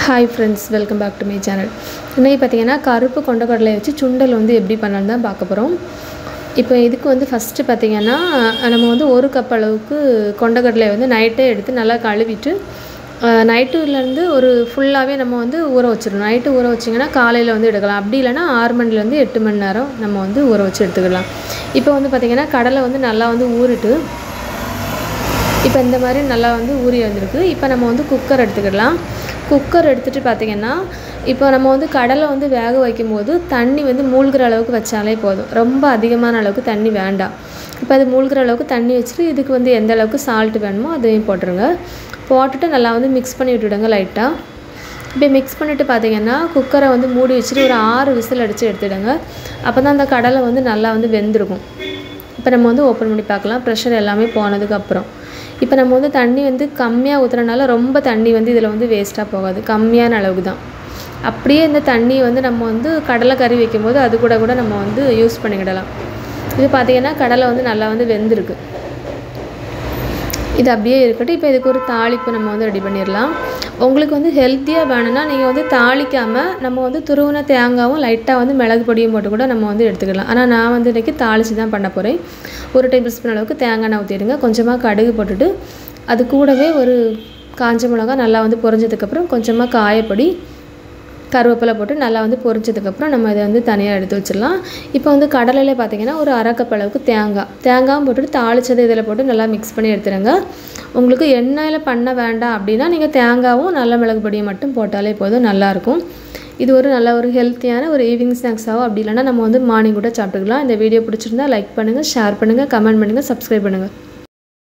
Hi friends, welcome back to my channel. இன்னைக்கு பாத்தீங்கன்னா கருப்பு கொண்டக்கடலை வச்சு சுண்டல் வந்து எப்படி பண்ணலாம்னு தான் பார்க்க போறோம். இப்போ இதுக்கு வந்து ஃபர்ஸ்ட் பாத்தீங்கன்னா நம்ம வந்து 1 கப் அளவுக்கு கொண்டக்கடலை வந்து நைட்டே எடுத்து நல்லா கழுவிட்டு நைட்ல இருந்து ஒரு ஃபுல்லாவே நம்ம வந்து ஊற வச்சிரணும். நைட் ஊற வச்சீங்கன்னா காலையில வந்து எடுக்கலாம். அப்படி இல்லனா 6 மணில இருந்து 8 மணி நேரம் நம்ம வந்து ஊற வச்சு எடுத்துக்கலாம். இப்போ வந்து பாத்தீங்கன்னா கடலை வந்து நல்லா வந்து ஊறிட்டு இப்போ இந்த மாதிரி நல்லா வந்து ஊறி வந்திருக்கு. இப்போ நம்ம வந்து குக்கர் எடுத்துக்கலாம். குக்கர் எடுத்துட்டு பாத்தீங்கன்னா இப்போ நம்ம வந்து கடலை வந்து வேக வைக்கும்போது தண்ணி வந்து மூழ்குற அளவுக்கு வச்சாலே போதும். ரொம்ப அதிகமான அளவுக்கு தண்ணி வேண்டாம். இப்போ அது மூழ்குற அளவுக்கு தண்ணி வச்சிட்டு இதுக்கு வந்து எந்த அளவுக்கு salt வேணுமோ அதையும் போட்டுருங்க. போட்டுட்டு நல்லா வந்து mix பண்ணி விட்டுடுங்க லைட்டா. இப்போ mix பண்ணிட்டு பாத்தீங்கன்னா குக்கரை வந்து மூடி வச்சிட்டு ஒரு 6 விசில் அடிச்சு எடுத்துடுங்க. அப்பதான் அந்த கடலை வந்து நல்லா வந்து வெந்திருக்கும். இப்போ நம்ம வந்து ஓபன் பண்ணி பார்க்கலாம். பிரஷர் எல்லாமே போனதுக்கு அப்புறம் இப்போ நம்ம வந்து தண்ணி வந்து கம்மியா ஊத்துறனால ரொம்ப தண்ணி வந்து இதல வந்து வேஸ்டா போகாது. கம்மியான அளவுக்கு தான். அப்படியே இந்த தண்ணி வந்து நம்ம வந்து கடலை கறி வைக்கும்போது அது கூட நம்ம வந்து யூஸ் பண்ணிடலாம். இது பாத்தீங்கன்னா கடலை வந்து நல்லா வந்து வெந்திருக்கு. இது அப்படியே இருக்கட்டும். இப்போ இதுக்கு ஒரு தாளிப்பு நம்ம வந்து ரெடி பண்ணிரலாம். உங்களுக்கு வந்து ஹெல்தியா வேணும்னா நீங்க வந்து தாளிக்காம நம்ம வந்து துருவன தேங்காவும் லைட்டா வந்து மிளகு பொடியும் போட்டு கூட நம்ம வந்து எடுத்துக்கலாம். ஆனா நான் வந்து இன்னைக்கு தாளிச்சு தான் பண்ண போறேன். 1 டேபிள்ஸ்பூன் அளவுக்கு தேங்காய் எண்ணெய் ஊத்திடுங்க. கொஞ்சமா கடுகு போட்டுட்டு அது கூடவே ஒரு காஞ்ச மிளகாய் நல்லா வந்து பொரிஞ்சதுக்கு அப்புறம் கொஞ்சமா காயப்பொடி கருவேப்பிலை போட்டு நல்லா வந்து பொரிஞ்சதுக்கு அப்புறம் நம்ம இத வந்து தனியா எடுத்து வச்சிரலாம். இப்போ வந்து கடலையில பாத்தீங்கன்னா ஒரு 1/2 கப் அளவுக்கு தேங்காயும் போட்டு தாளிச்சதை இதல போட்டு நல்லா mix பண்ணி எடுத்துருங்க. உங்களுக்கு எண்ணெயில பண்ண வேண்டாம் அப்படினா நீங்க தேங்காவும் நல்ல மிளகு பொடியை மட்டும் போட்டாலே போதும் நல்லா இருக்கும். இது ஒரு நல்ல ஒரு ஹெல்தியான ஒரு ஈவினிங் ஸ்நாக்ஸாவோ அப்படி இல்லனா நம்ம வந்து மார்னிங் கூட சாப்பிட்டுக்கலாம். இந்த வீடியோ பிடிச்சிருந்தா லைக் பண்ணுங்க, ஷேர் பண்ணுங்க, கமெண்ட் பண்ணுங்க, Subscribe பண்ணுங்க.